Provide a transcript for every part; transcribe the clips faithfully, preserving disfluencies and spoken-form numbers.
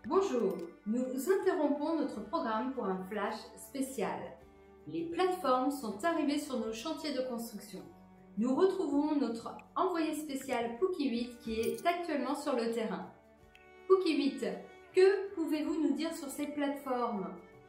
Bonjour, nous interrompons notre programme pour un flash spécial. Les plateformes sont arrivées sur nos chantiers de construction. Nous retrouvons notre envoyé spécial Pookie huit qui est actuellement sur le terrain. Pookie huit, que pouvez-vous nous dire sur ces plateformes?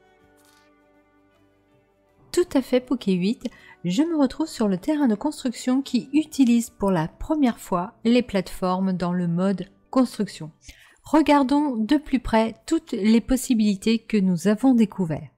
Tout à fait, Pookie huit. Je me retrouve sur le terrain de construction qui utilise pour la première fois les plateformes dans le mode construction. Regardons de plus près toutes les possibilités que nous avons découvertes.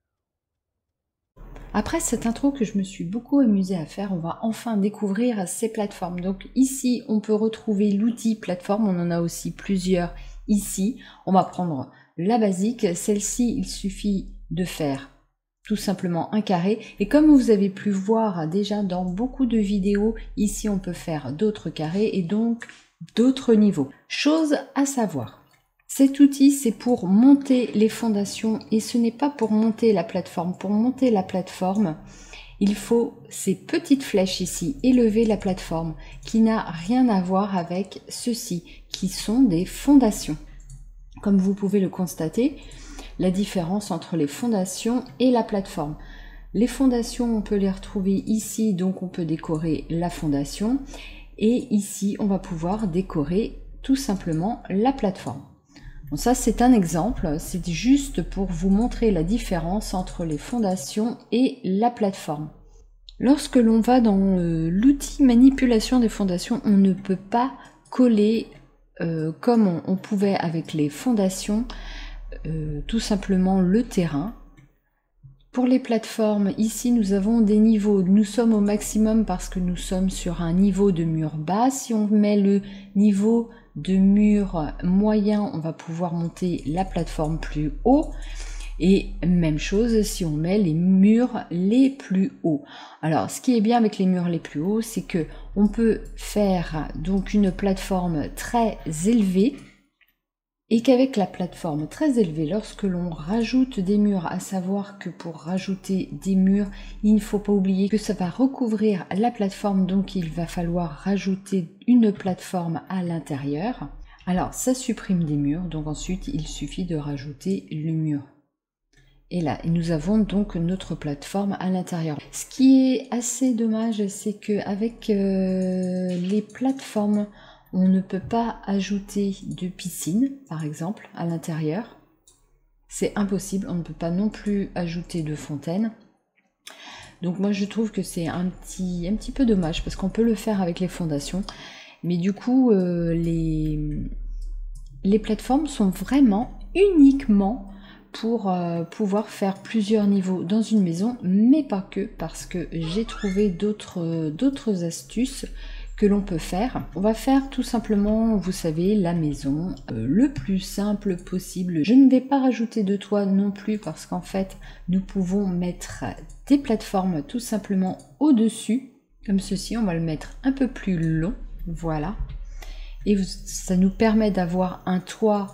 Après cette intro que je me suis beaucoup amusée à faire, on va enfin découvrir ces plateformes. Donc ici, on peut retrouver l'outil plateforme, on en a aussi plusieurs ici. On va prendre la basique, celle-ci, il suffit de faire tout simplement un carré. Et comme vous avez pu voir déjà dans beaucoup de vidéos, ici on peut faire d'autres carrés et donc d'autres niveaux. Chose à savoir. Cet outil, c'est pour monter les fondations et ce n'est pas pour monter la plateforme. Pour monter la plateforme, il faut ces petites flèches ici, élever la plateforme, qui n'a rien à voir avec ceci, qui sont des fondations. Comme vous pouvez le constater, la différence entre les fondations et la plateforme. Les fondations, on peut les retrouver ici, donc on peut décorer la fondation. Et ici, on va pouvoir décorer tout simplement la plateforme. Bon, ça c'est un exemple, c'est juste pour vous montrer la différence entre les fondations et la plateforme. Lorsque l'on va dans euh, l'outil manipulation des fondations, on ne peut pas coller euh, comme on, on pouvait avec les fondations, euh, tout simplement le terrain. Pour les plateformes, ici nous avons des niveaux, nous sommes au maximum parce que nous sommes sur un niveau de mur bas. Si on met le niveau de mur moyen, on va pouvoir monter la plateforme plus haut. Et même chose si on met les murs les plus hauts. Alors ce qui est bien avec les murs les plus hauts, c'est que on peut faire donc une plateforme très élevée. Et qu'avec la plateforme très élevée, lorsque l'on rajoute des murs, à savoir que pour rajouter des murs, il ne faut pas oublier que ça va recouvrir la plateforme, donc il va falloir rajouter une plateforme à l'intérieur. Alors ça supprime des murs, donc ensuite il suffit de rajouter le mur. Et là, nous avons donc notre plateforme à l'intérieur. Ce qui est assez dommage, c'est qu'avec euh, les plateformes, on ne peut pas ajouter de piscine, par exemple, à l'intérieur. C'est impossible. On ne peut pas non plus ajouter de fontaine. Donc moi, je trouve que c'est un petit, un petit peu dommage parce qu'on peut le faire avec les fondations. Mais du coup, euh, les, les plateformes sont vraiment uniquement pour euh, pouvoir faire plusieurs niveaux dans une maison, mais pas que, parce que j'ai trouvé d'autres d'autres astuces que l'on peut faire. On va faire tout simplement, vous savez, la maison euh, le plus simple possible. Je ne vais pas rajouter de toit non plus parce qu'en fait, nous pouvons mettre des plateformes tout simplement au-dessus, comme ceci. On va le mettre un peu plus long, voilà. Et ça nous permet d'avoir un toit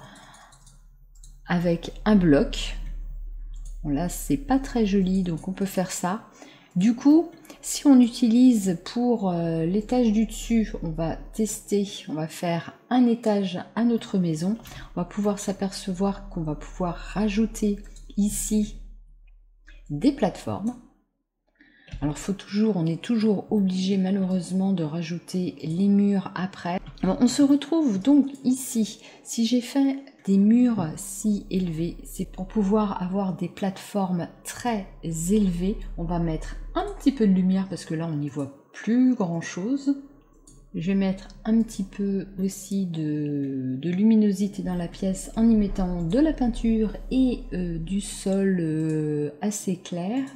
avec un bloc. Bon, là, c'est pas très joli, donc on peut faire ça. Du coup, si on utilise pour euh, l'étage du dessus, on va tester, on va faire un étage à notre maison. On va pouvoir s'apercevoir qu'on va pouvoir rajouter ici des plateformes. Alors, faut toujours, on est toujours obligé malheureusement de rajouter les murs après. Alors, on se retrouve donc ici. Si j'ai fait des murs si élevés, c'est pour pouvoir avoir des plateformes très élevées. On va mettre un petit peu de lumière parce que là on n'y voit plus grand chose. Je vais mettre un petit peu aussi de, de luminosité dans la pièce en y mettant de la peinture et euh, du sol euh, assez clair.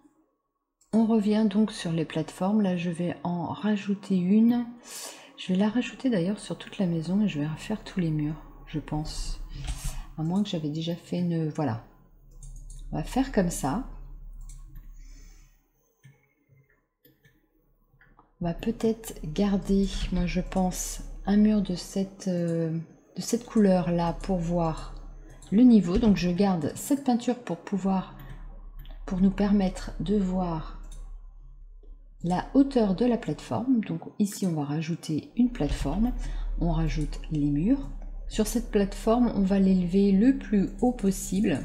On revient donc sur les plateformes. Là je vais en rajouter une. Je vais la rajouter d'ailleurs sur toute la maison et je vais refaire tous les murs, je pense. À moins que j'avais déjà fait une... Voilà. On va faire comme ça. On va peut-être garder, moi je pense, un mur de cette, euh, de cette couleur-là pour voir le niveau. Donc je garde cette peinture pour pouvoir, pour nous permettre de voir la hauteur de la plateforme. Donc ici on va rajouter une plateforme. On rajoute les murs. Sur cette plateforme, on va l'élever le plus haut possible.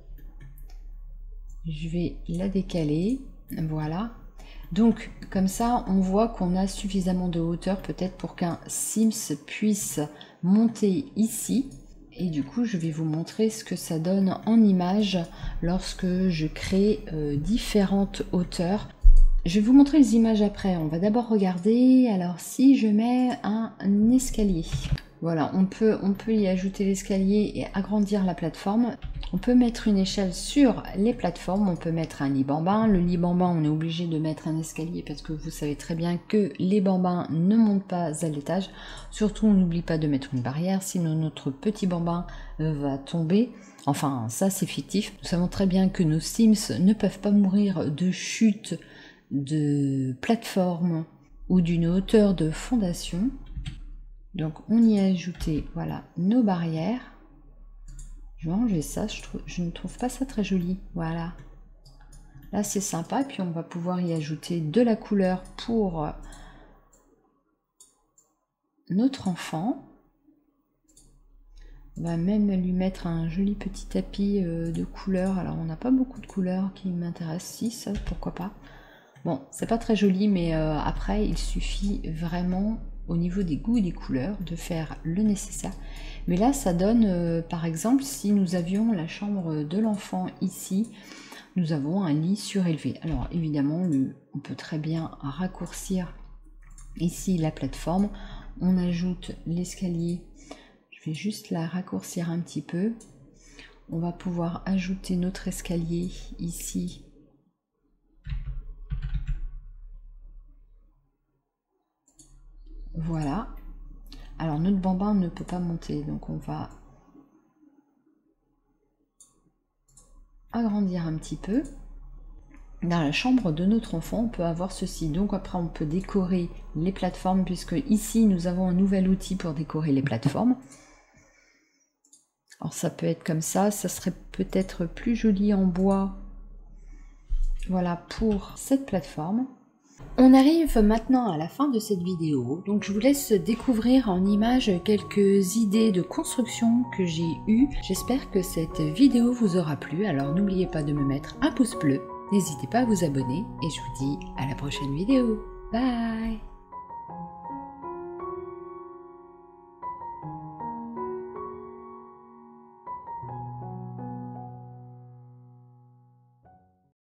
Je vais la décaler, voilà. Donc comme ça, on voit qu'on a suffisamment de hauteur peut-être pour qu'un Sims puisse monter ici. Et du coup, je vais vous montrer ce que ça donne en image lorsque je crée euh, différentes hauteurs. Je vais vous montrer les images après. On va d'abord regarder. Alors si je mets un, un escalier. Voilà, on peut, on peut y ajouter l'escalier et agrandir la plateforme. On peut mettre une échelle sur les plateformes, on peut mettre un lit bambin. Le lit bambin, on est obligé de mettre un escalier parce que vous savez très bien que les bambins ne montent pas à l'étage. Surtout, on n'oublie pas de mettre une barrière, sinon notre petit bambin va tomber. Enfin, ça c'est fictif. Nous savons très bien que nos Sims ne peuvent pas mourir de chute de plateforme ou d'une hauteur de fondation. Donc on y a ajouté, voilà, nos barrières. Je vais enlever ça, je, trouve, je ne trouve pas ça très joli. Voilà. Là c'est sympa, puis on va pouvoir y ajouter de la couleur pour notre enfant. On va même lui mettre un joli petit tapis de couleurs. Alors on n'a pas beaucoup de couleurs qui m'intéressent, si ça pourquoi pas. Bon, c'est pas très joli, mais euh, après il suffit vraiment au niveau des goûts et des couleurs de faire le nécessaire. Mais là ça donne euh, par exemple si nous avions la chambre de l'enfant ici, nous avons un lit surélevé. Alors évidemment le, on peut très bien raccourcir ici la plateforme, on ajoute l'escalier, je vais juste la raccourcir un petit peu, on va pouvoir ajouter notre escalier ici. Voilà. Alors notre bambin ne peut pas monter, donc on va agrandir un petit peu. Dans la chambre de notre enfant, on peut avoir ceci. Donc après, on peut décorer les plateformes, puisque ici, nous avons un nouvel outil pour décorer les plateformes. Alors ça peut être comme ça, ça serait peut-être plus joli en bois. Voilà pour cette plateforme. On arrive maintenant à la fin de cette vidéo, donc je vous laisse découvrir en images quelques idées de construction que j'ai eues. J'espère que cette vidéo vous aura plu, alors n'oubliez pas de me mettre un pouce bleu, n'hésitez pas à vous abonner et je vous dis à la prochaine vidéo. Bye!